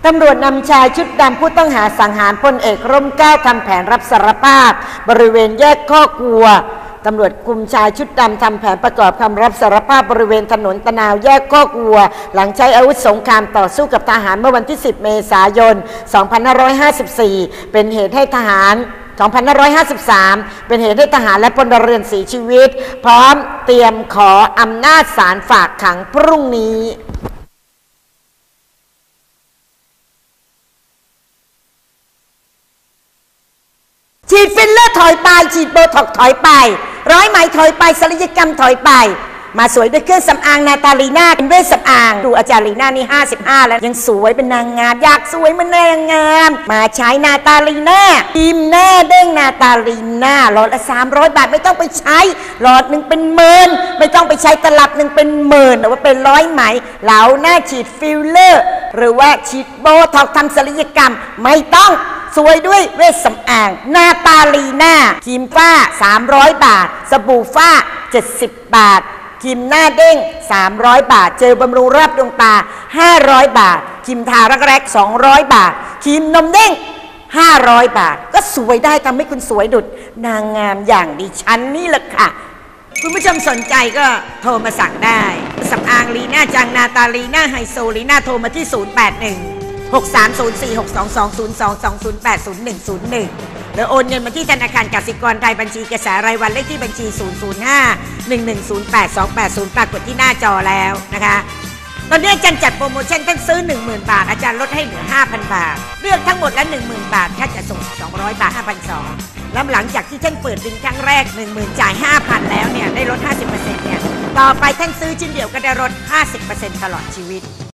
ตำรวจนำชายชุดดำผู้ต้องหาสังหารพลเอกร่มเกล้าทำแผนรับสารภาพบริเวณแยกข้อกลัวตำรวจคุมชายชุดดำทำแผนประกอบคำรับสารภาพบริเวณถนนตะนาวแยกข้อกลัวหลังใช้อาวุธสงครามต่อสู้กับทหารเมื่อวันที่10 เมษายน 2554เป็นเหตุให้ทหาร2553เป็นเหตุให้ทหารและพลเรือนเสียชีวิตพร้อมเตรียมขออำนาจศาลฝากขังพรุ่งนี้ฉีดฟิลเลอร์ถอยไปฉีดโบท็อกถอยไปร้อยไหมถอยไปศัลยกรรมถอยไปมาสวยด้วยเครื่องสำอางนาตาลีน่าเป็นเวชสำอางดูอาจารย์ลีน่านี่55แล้วยังสวยเป็นนางงามอยากสวยเหมือนนางงามมาใช้นาตาลีน่าครีมหน้าเด้งนาตาลีน่าหลอดละ300 บาทไม่ต้องไปใช้หลอดหนึ่งเป็นหมื่นไม่ต้องไปใช้ตลับหนึ่งเป็นหมื่นหรือว่าเป็นร้อยไหมเหลาหน้าฉีดฟิลเลอร์หรือว่าฉีดโบท็อกทำศัลยกรรมไม่ต้องสวยด้วยเวชสำอางนาตาลีน่าครีมฝ้า300 บาทสบู่ฝ้า70 บาทครีมหน้าเด้ง300 บาทเจลบำรุงรอบดวงตา500 บาทครีมทารักแร้200 บาทครีมนมเด้ง500 บาทก็สวยได้ทำให้คุณสวยดุจนางงามอย่างดิฉันนี่แหละค่ะคุณผู้ชมสนใจก็โทรมาสั่งได้สำอางลีน่าจังนาตาลีน่าไฮโซลีน่าโทรมาที่081 6304 6220 208 0101หรือโอนเงินมาที่ธนาคารกสิกรไทยบัญชีกระแสรายวันเลขที่บัญชี005-1108-2808กดที่หน้าจอแล้วนะคะตอนนี้อาจารย์จัดโปรโมชั่นท่านซื้อ 10,000 บาทอาจารย์ลดให้เหลือ 5,000 บาทเลือกทั้งหมดละ 10,000 บาทถ้าจะส่ง200 บาท 5,200 แล้วหลังจากที่ท่านเปิดบินครั้งแรก 10,000 จ่าย 5,000 แล้วเนี่ยได้ลด 50% เนี่ยต่อไปท่านซื้อชิ้นเดียวก็ได้ลด 50% ตลอดชีวิต